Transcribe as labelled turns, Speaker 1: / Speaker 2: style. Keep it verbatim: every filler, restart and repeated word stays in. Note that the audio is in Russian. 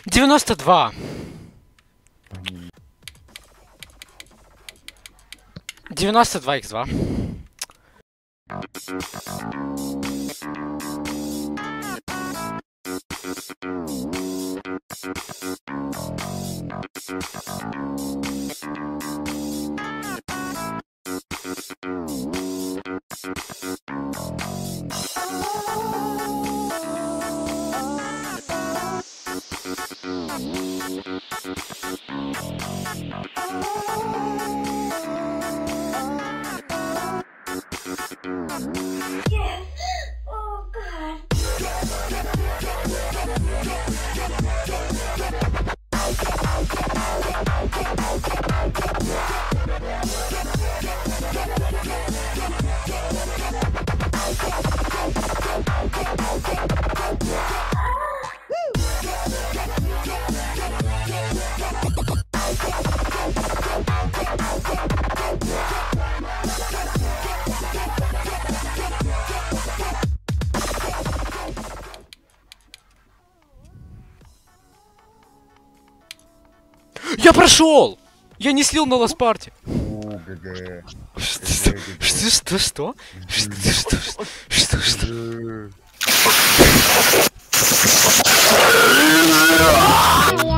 Speaker 1: девяносто два. девяносто два икс два.
Speaker 2: Oh God.
Speaker 1: Я прошел! Я не слил на ласпарте.
Speaker 3: У, ГГ.
Speaker 1: Что? Что? Что? Что? Что? Что? Что? Что?